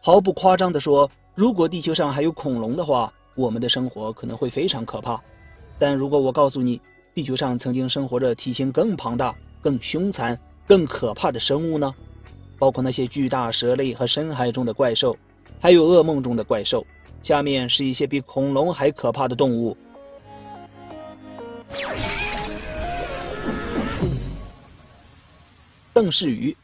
毫不夸张地说，如果地球上还有恐龙的话，我们的生活可能会非常可怕。但如果我告诉你，地球上曾经生活着体型更庞大、更凶残、更可怕的生物呢？包括那些巨大蛇类和深海中的怪兽，还有噩梦中的怪兽。下面是一些比恐龙还可怕的动物。邓氏鱼。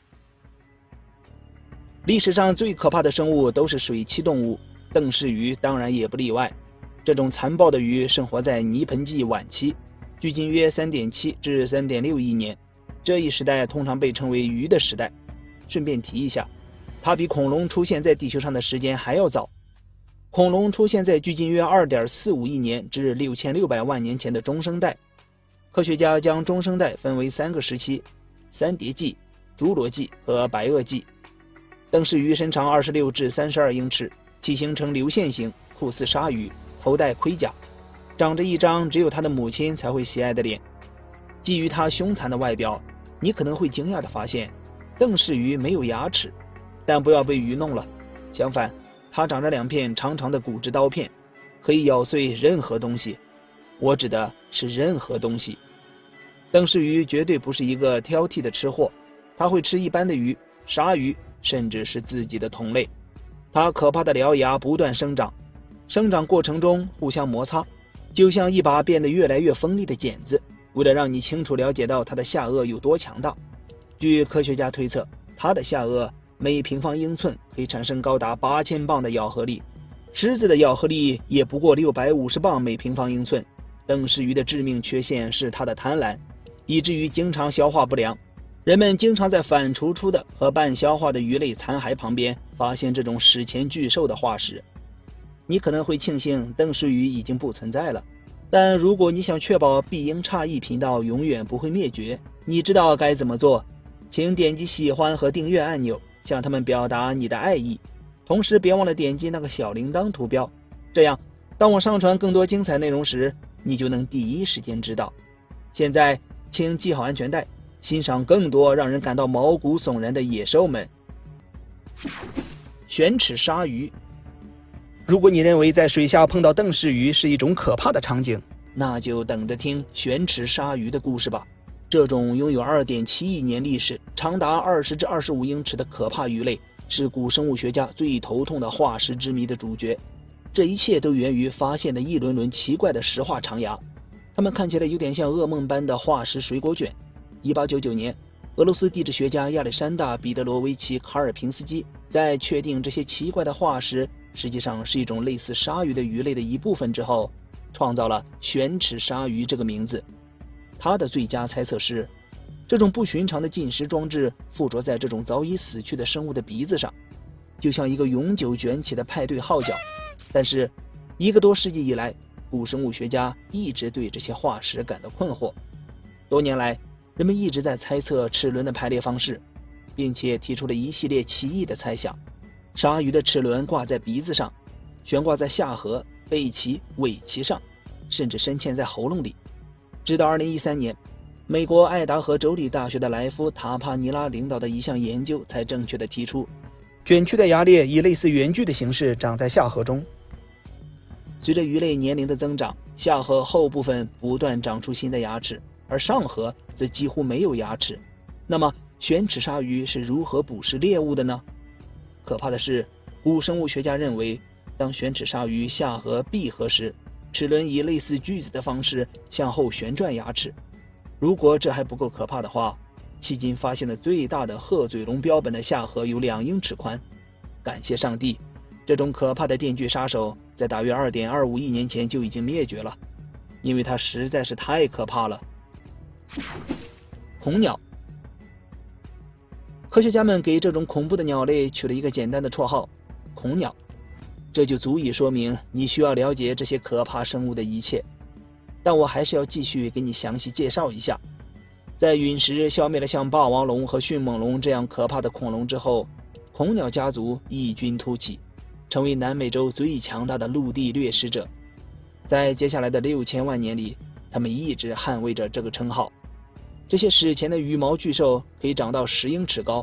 历史上最可怕的生物都是水栖动物，邓氏鱼当然也不例外。这种残暴的鱼生活在泥盆纪晚期，距今约 3.7 至 3.6 亿年。这一时代通常被称为鱼的时代。顺便提一下，它比恐龙出现在地球上的时间还要早。恐龙出现在距今约 2.45 亿年至6600万年前的中生代。科学家将中生代分为3个时期：三叠纪、侏罗纪和白垩纪。邓氏鱼身长26至32英尺，体型呈流线型，酷似鲨鱼，头戴盔甲，长着一张只有它的母亲才会喜爱的脸。基于它凶残的外表，你可能会惊讶地发现，邓氏鱼没有牙齿，但不要被愚弄了。相反，它长着2片长长的骨质刀片，可以咬碎任何东西。我指的是任何东西。邓氏鱼绝对不是一个挑剔的吃货，它会吃一般的鱼、鲨鱼，甚至是自己的同类。它可怕的獠牙不断生长，生长过程中互相摩擦，就像一把变得越来越锋利的剪子。为了让你清楚了解到它的下颚有多强大，据科学家推测，它的下颚每平方英寸可以产生高达8000磅的咬合力，狮子的咬合力也不过650磅每平方英寸。邓氏鱼的致命缺陷是它的贪婪，以至于经常消化不良。人们经常在反刍出的和半消化的鱼类残骸旁边发现这种史前巨兽的化石。你可能会庆幸邓氏鱼已经不存在了，但如果你想确保必应诧异频道永远不会灭绝，你知道该怎么做。请点击喜欢和订阅按钮，向他们表达你的爱意，同时别忘了点击那个小铃铛图标，这样当我上传更多精彩内容时，你就能第一时间知道。现在请系好安全带，欣赏更多让人感到毛骨悚然的野兽们。玄齿鲨鱼。如果你认为在水下碰到邓氏鱼是一种可怕的场景，那就等着听玄齿鲨鱼的故事吧。这种拥有 2.7 亿年历史、长达20至25英尺的可怕鱼类，是古生物学家最头痛的化石之谜的主角。这一切都源于发现的一轮轮奇怪的石化长牙，它们看起来有点像噩梦般的化石水果卷。1899年，俄罗斯地质学家亚历山大·彼得罗维奇·卡尔平斯基在确定这些奇怪的化石实际上是一种类似鲨鱼的鱼类的一部分之后，创造了玄齿鲨鱼这个名字。他的最佳猜测是，这种不寻常的进食装置附着在这种早已死去的生物的鼻子上，就像一个永久卷起的派对号角。但是1个多世纪以来，古生物学家一直对这些化石感到困惑。多年来，人们一直在猜测齿轮的排列方式，并且提出了一系列奇异的猜想。鲨鱼的齿轮挂在鼻子上，悬挂在下颌、背鳍、尾鳍上，甚至深嵌在喉咙里。直到2013年，美国爱达荷州立大学的莱夫·塔帕尼拉领导的一项研究才正确地提出，卷曲的牙列以类似圆锯的形式长在下颌中。随着鱼类年龄的增长，下颌后部分不断长出新的牙齿，而上颌则几乎没有牙齿。那么玄齿鲨鱼是如何捕食猎物的呢？可怕的是，古生物学家认为，当玄齿鲨鱼下颌闭合时，齿轮以类似锯子的方式向后旋转牙齿。如果这还不够可怕的话，迄今发现的最大的鹤嘴龙标本的下颌有2英尺宽。感谢上帝，这种可怕的电锯杀手在大约 2.25 亿年前就已经灭绝了，因为它实在是太可怕了。恐鸟。科学家们给这种恐怖的鸟类取了一个简单的绰号——恐鸟。这就足以说明你需要了解这些可怕生物的一切。但我还是要继续给你详细介绍一下。在陨石消灭了像霸王龙和迅猛龙这样可怕的恐龙之后，恐鸟家族异军突起，成为南美洲最强大的陆地掠食者。在接下来的6000万年里，它们一直捍卫着这个称号。这些史前的羽毛巨兽可以长到10英尺高，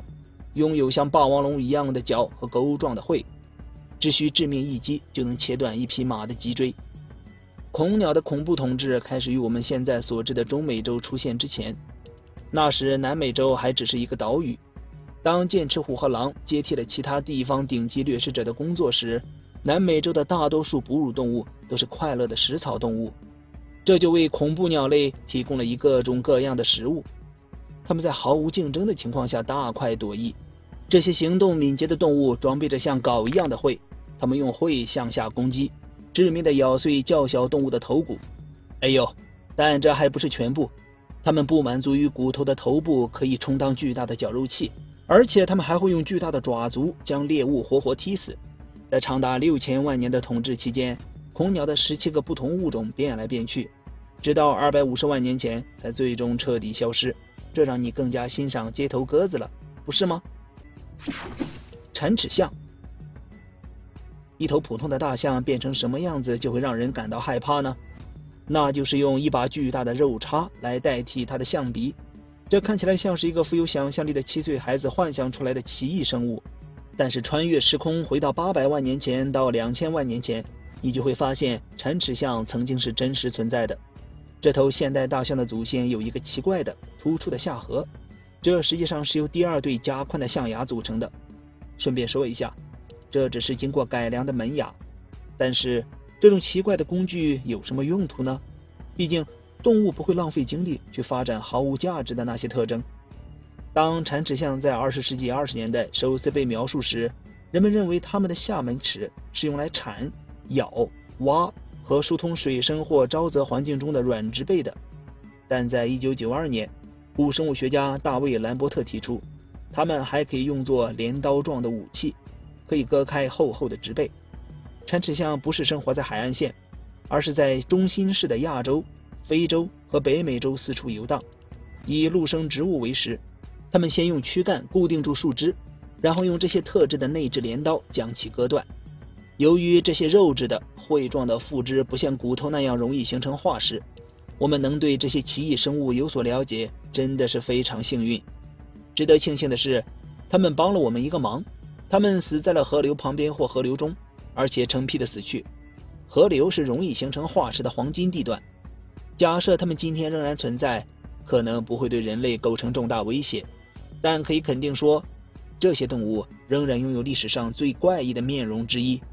拥有像霸王龙一样的角和钩状的喙，只需致命一击就能切断一匹马的脊椎。恐鸟的恐怖统治开始于我们现在所知的中美洲出现之前，那时南美洲还只是一个岛屿。当剑齿虎和狼接替了其他地方顶级掠食者的工作时，南美洲的大多数哺乳动物都是快乐的食草动物，这就为恐怖鸟类提供了一各种各样的食物。它们在毫无竞争的情况下大快朵颐。这些行动敏捷的动物装备着像镐一样的喙，它们用喙向下攻击，致命地咬碎较小动物的头骨。哎呦，但这还不是全部，它们不满足于骨头的头部可以充当巨大的绞肉器，而且它们还会用巨大的爪足将猎物活活踢死。在长达6000万年的统治期间，恐鸟的17个不同物种变来变去，直到250万年前才最终彻底消失。这让你更加欣赏街头鸽子了，不是吗？铲齿象。一头普通的大象变成什么样子就会让人感到害怕呢？那就是用一把巨大的肉叉来代替它的象鼻。这看起来像是一个富有想象力的7岁孩子幻想出来的奇异生物，但是穿越时空回到800万年前到2000万年前，你就会发现铲齿象曾经是真实存在的。这头现代大象的祖先有一个奇怪的突出的下颌，这实际上是由第2对加宽的象牙组成的。顺便说一下，这只是经过改良的门牙。但是这种奇怪的工具有什么用途呢？毕竟动物不会浪费精力去发展毫无价值的那些特征。当铲齿象在20世纪20年代首次被描述时，人们认为它们的下门齿是用来铲、咬、挖和疏通水生或沼泽环境中的软植被的。但在1992年，古生物学家大卫·兰伯特提出，它们还可以用作镰刀状的武器，可以割开厚厚的植被。铲齿象不是生活在海岸线，而是在中心式的亚洲、非洲和北美洲四处游荡，以陆生植物为食。它们先用躯干固定住树枝，然后用这些特制的内置镰刀将其割断。由于这些肉质的喙状的附肢不像骨头那样容易形成化石，我们能对这些奇异生物有所了解，真的是非常幸运。值得庆幸的是，它们帮了我们一个忙，它们死在了河流旁边或河流中，而且成批的死去。河流是容易形成化石的黄金地段。假设它们今天仍然存在，可能不会对人类构成重大威胁，但可以肯定说，这些动物仍然拥有历史上最怪异的面容之一。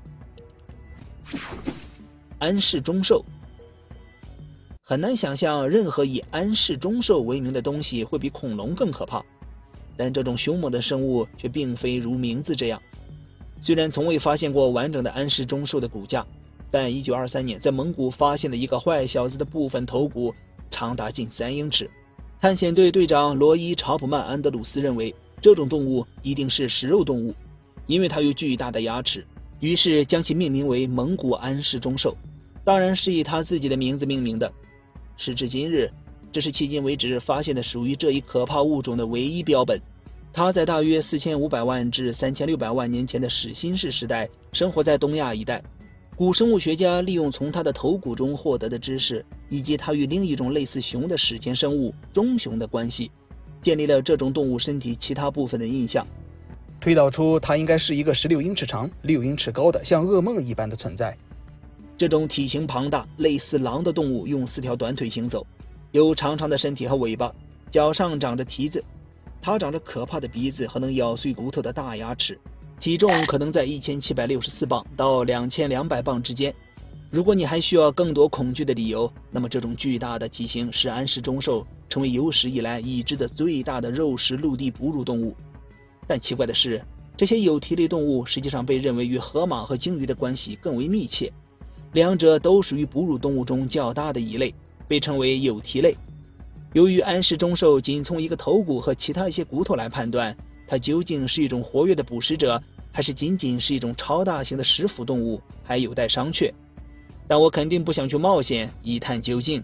安氏中兽。很难想象任何以安氏中兽为名的东西会比恐龙更可怕，但这种凶猛的生物却并非如名字这样。虽然从未发现过完整的安氏中兽的骨架，但1923年在蒙古发现了一个坏小子的部分头骨，长达近3英尺。探险队队长罗伊·查普曼·安德鲁斯认为，这种动物一定是食肉动物，因为它有巨大的牙齿，于是将其命名为蒙古安氏中兽，当然是以他自己的名字命名的。时至今日，这是迄今为止发现的属于这一可怕物种的唯一标本。它在大约4500万至3600万年前的始新世时代生活在东亚一带。古生物学家利用从它的头骨中获得的知识，以及它与另一种类似熊的史前生物中熊的关系，建立了这种动物身体其他部分的印象，推导出它应该是一个16英尺长、6英尺高的像噩梦一般的存在。这种体型庞大、类似狼的动物用4条短腿行走，有长长的身体和尾巴，脚上长着蹄子。它长着可怕的鼻子和能咬碎骨头的大牙齿，体重可能在1764磅到2200磅之间。如果你还需要更多恐惧的理由，那么这种巨大的体型使安氏中兽成为有史以来已知的最大的肉食陆地哺乳动物。但奇怪的是，这些有蹄类动物实际上被认为与河马和鲸鱼的关系更为密切，两者都属于哺乳动物中较大的一类，被称为有蹄类。由于安氏中兽仅从一个头骨和其他一些骨头来判断，它究竟是一种活跃的捕食者，还是仅仅是一种超大型的食腐动物，还有待商榷。但我肯定不想去冒险一探究竟。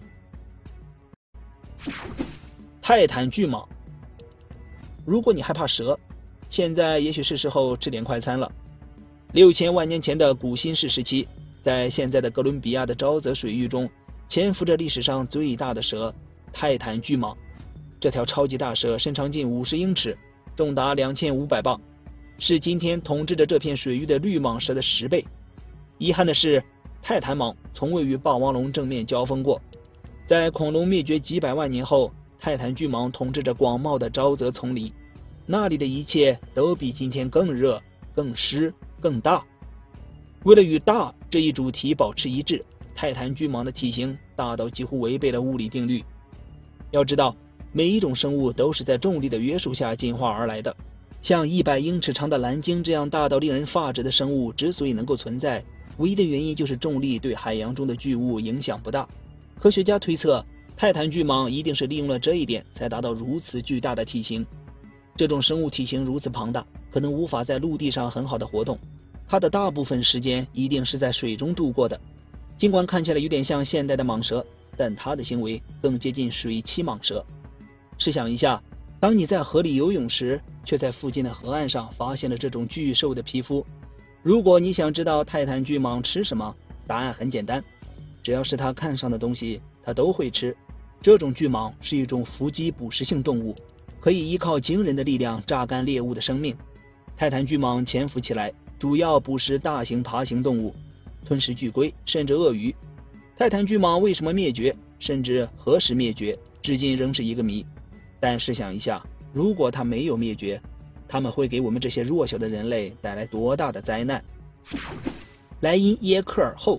泰坦巨蟒。如果你害怕蛇，现在也许是时候吃点快餐了。6000万年前的古新世时期，在现在的哥伦比亚的沼泽水域中，潜伏着历史上最大的蛇——泰坦巨蟒。这条超级大蛇身长近50英尺， 重达2500磅，是今天统治着这片水域的绿蟒蛇的10倍。遗憾的是，泰坦蟒从未与霸王龙正面交锋过。在恐龙灭绝几百万年后，泰坦巨蟒统治着广袤的沼泽丛林，那里的一切都比今天更热、更湿、更大。为了与大这一主题保持一致，泰坦巨蟒的体型大到几乎违背了物理定律。要知道，每一种生物都是在重力的约束下进化而来的。像100英尺长的蓝鲸这样大到令人发指的生物之所以能够存在，唯一的原因就是重力对海洋中的巨物影响不大。科学家推测，泰坦巨蟒一定是利用了这一点才达到如此巨大的体型。这种生物体型如此庞大，可能无法在陆地上很好的活动，它的大部分时间一定是在水中度过的。尽管看起来有点像现代的蟒蛇，但它的行为更接近水栖蟒蛇。试想一下，当你在河里游泳时，却在附近的河岸上发现了这种巨兽的皮肤。如果你想知道泰坦巨蟒吃什么，答案很简单，只要是它看上的东西，它都会吃。这种巨蟒是一种伏击捕食性动物，可以依靠惊人的力量榨干猎物的生命。泰坦巨蟒潜伏起来，主要捕食大型爬行动物，吞食巨龟，甚至鳄鱼。泰坦巨蟒为什么灭绝，甚至何时灭绝，至今仍是一个谜。但试想一下，如果它没有灭绝，它们会给我们这些弱小的人类带来多大的灾难？莱茵耶克尔后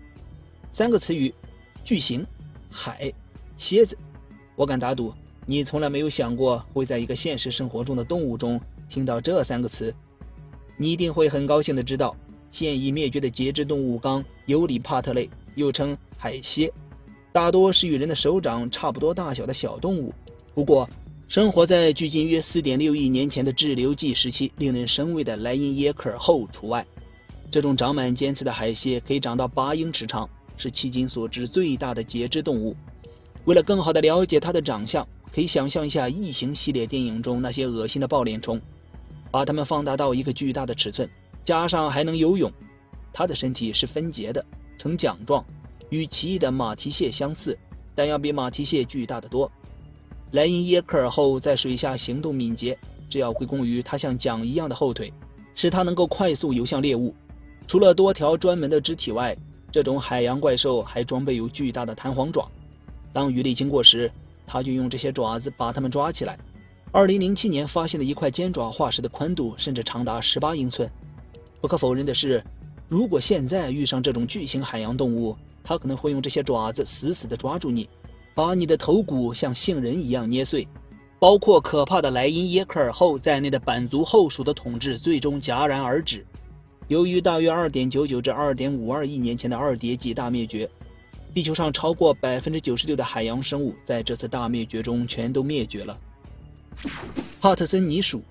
3个词语：巨型、海、蝎子。我敢打赌，你从来没有想过会在一个现实生活中的动物中听到这3个词。你一定会很高兴地知道，现已灭绝的节肢动物纲尤里帕特类，又称海蝎，大多是与人的手掌差不多大小的小动物。不过，生活在距今约4.6亿年前的滞留纪时期令人生畏的莱茵耶克尔后除外。这种长满尖刺的海蝎可以长到8英尺长，是迄今所知最大的节肢动物。为了更好地了解它的长相，可以想象一下异形系列电影中那些恶心的抱脸虫，把它们放大到一个巨大的尺寸，加上还能游泳。它的身体是分节的，呈桨状，与奇异的马蹄蟹相似，但要比马蹄蟹巨大得多。莱茵耶克尔后在水下行动敏捷，这要归功于它像桨一样的后腿，使它能够快速游向猎物。除了多条专门的肢体外，这种海洋怪兽还装备有巨大的弹簧爪。当鱼类经过时，它就用这些爪子把它们抓起来。2007年发现的一块尖爪化石的宽度甚至长达18英寸。不可否认的是，如果现在遇上这种巨型海洋动物，它可能会用这些爪子死死地抓住你，把你的头骨像杏仁一样捏碎。包括可怕的莱茵耶克尔后在内的板足后属的统治最终戛然而止。由于大约2.99至2.52亿年前的二叠纪大灭绝，地球上超过96%的海洋生物在这次大灭绝中全都灭绝了。帕特森泥鼠，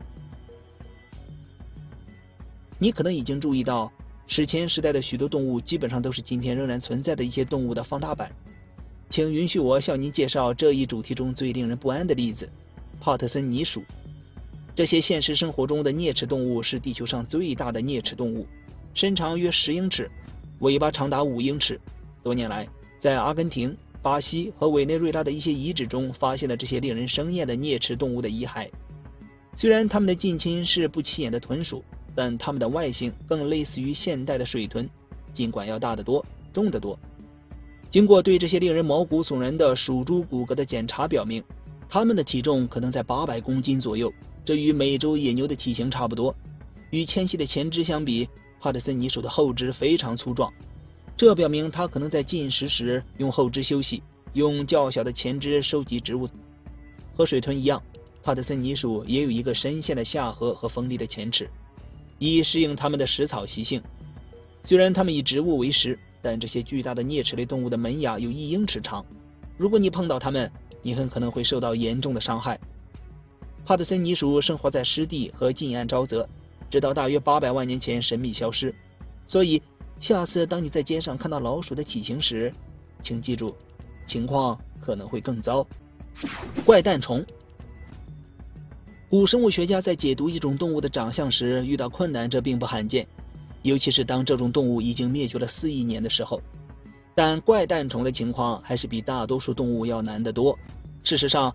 你可能已经注意到，史前时代的许多动物基本上都是今天仍然存在的一些动物的放大版。请允许我向您介绍这一主题中最令人不安的例子——帕特森泥鼠。这些现实生活中的啮齿动物是地球上最大的啮齿动物，身长约10英尺，尾巴长达5英尺。多年来，在阿根廷、巴西和委内瑞拉的一些遗址中发现了这些令人生厌的啮齿动物的遗骸。虽然它们的近亲是不起眼的豚鼠，但它们的外形更类似于现代的水豚，尽管要大得多，重得多。经过对这些令人毛骨悚然的属猪骨骼的检查表明，它们的体重可能在800公斤左右，这与美洲野牛的体型差不多。与纤细的前肢相比，帕特森泥鼠的后肢非常粗壮，这表明它可能在进食时用后肢休息，用较小的前肢收集植物。和水豚一样，帕特森泥鼠也有一个深陷的下颌和锋利的前齿，以适应它们的食草习性。虽然它们以植物为食，但这些巨大的啮齿类动物的门牙有1英尺长，如果你碰到它们，你很可能会受到严重的伤害。帕特森泥鼠生活在湿地和近岸沼泽，直到大约800万年前神秘消失。所以，下次当你在街上看到老鼠的体型时，请记住，情况可能会更糟。怪诞虫。古生物学家在解读一种动物的长相时遇到困难，这并不罕见，尤其是当这种动物已经灭绝了4亿年的时候。但怪诞虫的情况还是比大多数动物要难得多。事实上，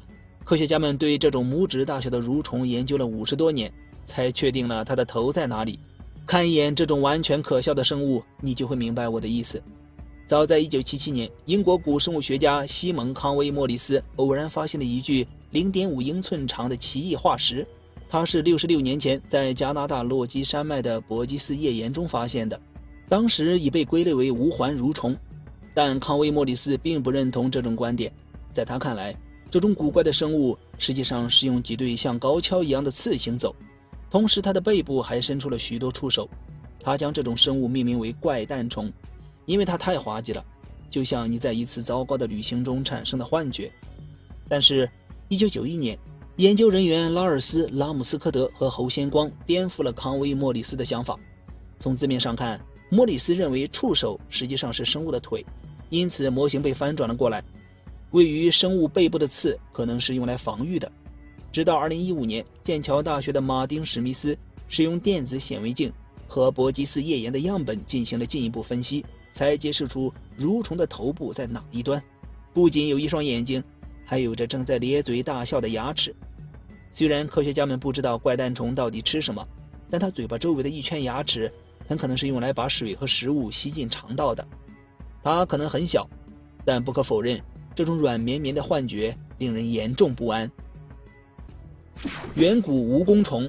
科学家们对这种拇指大小的蠕虫研究了50多年，才确定了它的头在哪里。看一眼这种完全可笑的生物，你就会明白我的意思。早在1977年，英国古生物学家西蒙·康威·莫里斯偶然发现了一具0.5英寸长的奇异化石，它是66年前在加拿大落基山脉的伯基斯页岩中发现的，当时已被归类为无环蠕虫。但康威·莫里斯并不认同这种观点，在他看来，这种古怪的生物实际上是用几对像高跷一样的刺行走，同时它的背部还伸出了许多触手。他将这种生物命名为怪诞虫，因为它太滑稽了，就像你在一次糟糕的旅行中产生的幻觉。但是1991年，研究人员拉尔斯·拉姆斯科德和侯先光颠覆了康威·莫里斯的想法。从字面上看，莫里斯认为触手实际上是生物的腿，因此模型被翻转了过来。位于生物背部的刺可能是用来防御的。直到2015年，剑桥大学的马丁·史密斯使用电子显微镜和伯基斯页岩的样本进行了进一步分析，才揭示出蠕虫的头部在哪一端，不仅有一双眼睛，还有着正在咧嘴大笑的牙齿。虽然科学家们不知道怪诞虫到底吃什么，但它嘴巴周围的一圈牙齿很可能是用来把水和食物吸进肠道的。它可能很小，但不可否认，这种软绵绵的幻觉令人严重不安。远古蜈蚣虫。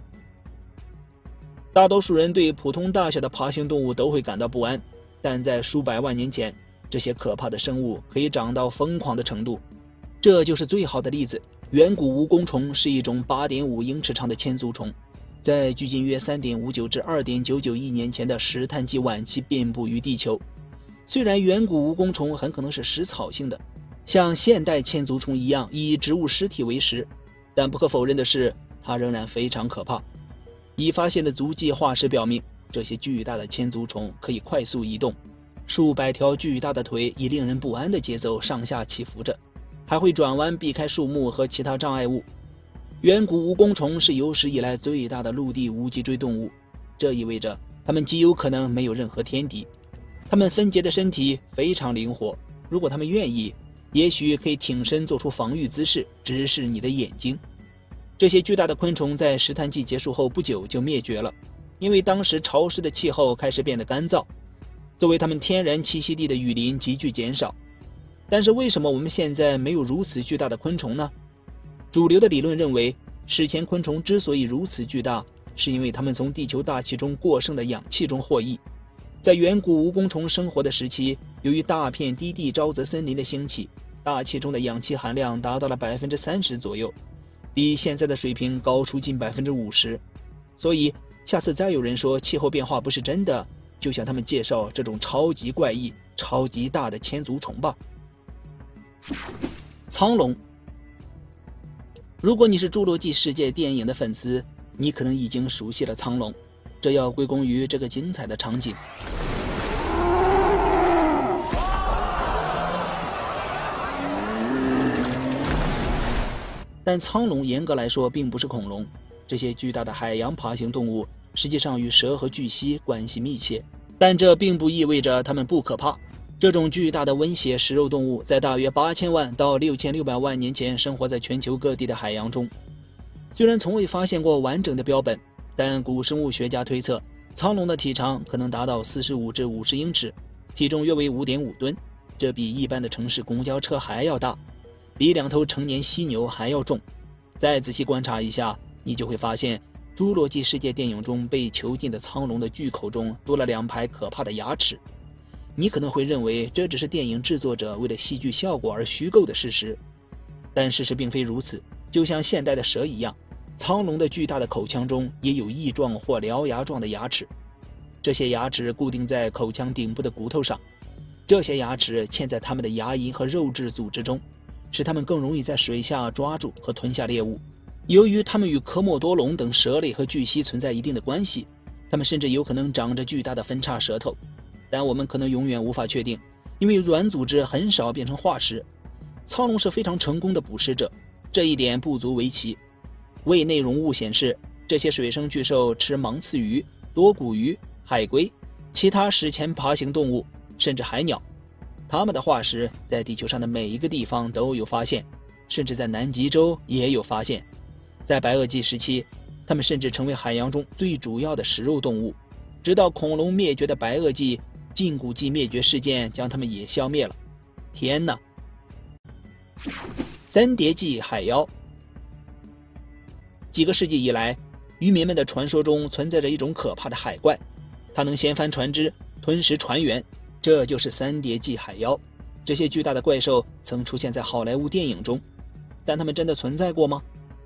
大多数人对普通大小的爬行动物都会感到不安，但在数百万年前，这些可怕的生物可以长到疯狂的程度。这就是最好的例子。远古蜈蚣虫是一种 8.5 英尺长的千足虫，在距今约 3.59 至 2.99 亿年前的石炭纪晚期遍布于地球。虽然远古蜈蚣虫很可能是食草性的，像现代千足虫一样以植物尸体为食，但不可否认的是，它仍然非常可怕。已发现的足迹化石表明，这些巨大的千足虫可以快速移动，数百条巨大的腿以令人不安的节奏上下起伏着，还会转弯避开树木和其他障碍物。远古蜈蚣虫是有史以来最大的陆地无脊椎动物，这意味着它们极有可能没有任何天敌。它们分节的身体非常灵活，如果它们愿意，也许可以挺身做出防御姿势，直视你的眼睛。这些巨大的昆虫在石炭纪结束后不久就灭绝了，因为当时潮湿的气候开始变得干燥，作为它们天然栖息地的雨林急剧减少。但是为什么我们现在没有如此巨大的昆虫呢？主流的理论认为，史前昆虫之所以如此巨大，是因为它们从地球大气中过剩的氧气中获益。在远古蜈蚣虫生活的时期，由于大片低地沼泽森林的兴起，大气中的氧气含量达到了 30% 左右，比现在的水平高出近 50%。 所以下次再有人说气候变化不是真的，就向他们介绍这种超级怪异、超级大的千足虫吧。苍龙。如果你是侏罗纪世界电影的粉丝，你可能已经熟悉了苍龙，这要归功于这个精彩的场景。但苍龙严格来说并不是恐龙，这些巨大的海洋爬行动物实际上与蛇和巨蜥关系密切，但这并不意味着它们不可怕。这种巨大的温血食肉动物在大约8000万到6600万年前生活在全球各地的海洋中。虽然从未发现过完整的标本，但古生物学家推测苍龙的体长可能达到45至50英尺，体重约为 5.5 吨，这比一般的城市公交车还要大，比2头成年犀牛还要重。再仔细观察一下，你就会发现侏罗纪世界电影中被囚禁的苍龙的巨口中多了2排可怕的牙齿。你可能会认为这只是电影制作者为了戏剧效果而虚构的事实，但事实并非如此。就像现代的蛇一样，苍龙的巨大的口腔中也有翼状或獠牙状的牙齿，这些牙齿固定在口腔顶部的骨头上，这些牙齿嵌在它们的牙龈和肉质组织中，使它们更容易在水下抓住和吞下猎物。由于它们与科莫多龙等蛇类和巨蜥存在一定的关系，它们甚至有可能长着巨大的分叉舌头，但我们可能永远无法确定，因为软组织很少变成化石。苍龙是非常成功的捕食者，这一点不足为奇。胃内容物显示，这些水生巨兽吃芒刺鱼、多骨鱼、海龟、其他史前爬行动物，甚至海鸟。它们的化石在地球上的每一个地方都有发现， 甚至在南极洲也有发现。在白垩纪时期，它们甚至成为海洋中最主要的食肉动物，直到恐龙灭绝的白垩纪近古纪灭绝事件将它们也消灭了。天哪！三叠纪海妖。几个世纪以来，渔民们的传说中存在着一种可怕的海怪，它能掀翻船只，吞食船员，这就是三叠纪海妖。这些巨大的怪兽曾出现在好莱坞电影中，但它们真的存在过吗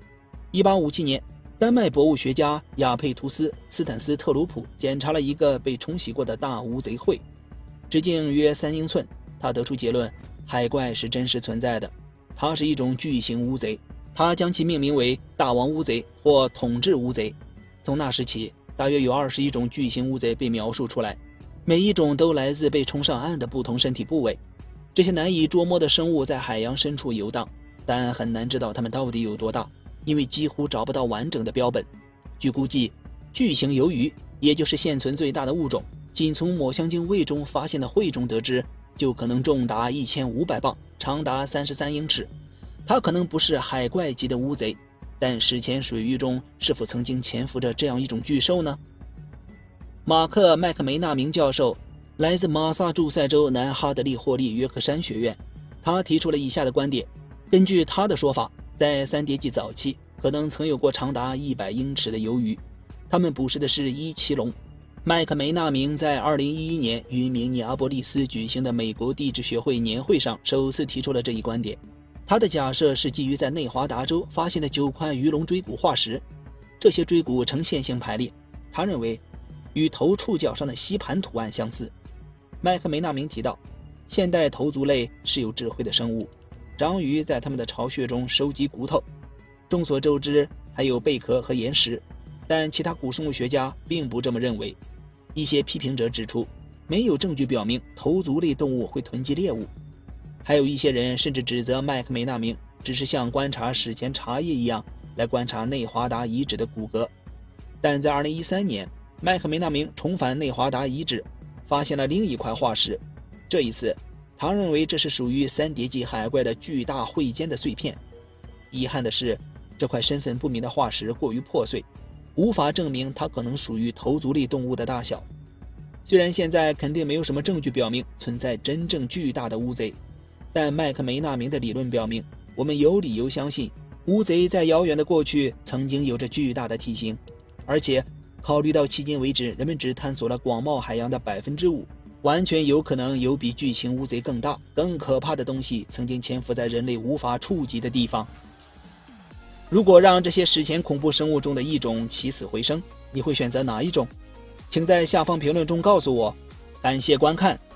？1857年，丹麦博物学家亚佩图斯·斯坦斯特鲁普检查了一个被冲洗过的大乌贼喙，直径约3英寸。他得出结论，海怪是真实存在的，它是一种巨型乌贼。他将其命名为大王乌贼或统治乌贼。从那时起，大约有21种巨型乌贼被描述出来，每一种都来自被冲上岸的不同身体部位。这些难以捉摸的生物在海洋深处游荡，但很难知道它们到底有多大，因为几乎找不到完整的标本。据估计，巨型鱿鱼，也就是现存最大的物种，仅从抹香鲸胃中发现的喙中得知，就可能重达1500磅，长达33英尺。它可能不是海怪级的乌贼，但史前水域中是否曾经潜伏着这样一种巨兽呢？马克·麦克梅纳明教授来自马萨诸塞州南哈德利霍利约克山学院，他提出了以下的观点。根据他的说法，在三叠纪早期可能曾有过长达100英尺的鱿鱼，他们捕食的是伊奇龙。麦克梅纳明在2011年于明尼阿波利斯举行的美国地质学会年会上首次提出了这一观点。他的假设是基于在内华达州发现的9块鱼龙椎骨化石，这些椎骨呈线性排列，他认为与头触角上的吸盘图案相似。麦克梅纳明提到，现代头足类是有智慧的生物，章鱼在它们的巢穴中收集骨头，众所周知还有贝壳和岩石，但其他古生物学家并不这么认为。一些批评者指出，没有证据表明头足类动物会囤积猎物。还有一些人甚至指责麦克梅纳明只是像观察史前茶叶一样来观察内华达遗址的骨骼。但在2013年，麦克梅纳明重返内华达遗址，发现了另一块化石。这一次，他认为这是属于三叠纪海怪的巨大喙尖的碎片。遗憾的是，这块身份不明的化石过于破碎，无法证明它可能属于头足类动物的大小。虽然现在肯定没有什么证据表明存在真正巨大的乌贼，但麦克梅纳明的理论表明，我们有理由相信乌贼在遥远的过去曾经有着巨大的体型，而且考虑到迄今为止人们只探索了广袤海洋的5%，完全有可能有比巨型乌贼更大、更可怕的东西曾经潜伏在人类无法触及的地方。如果让这些史前恐怖生物中的一种起死回生，你会选择哪一种？请在下方评论中告诉我。感谢观看。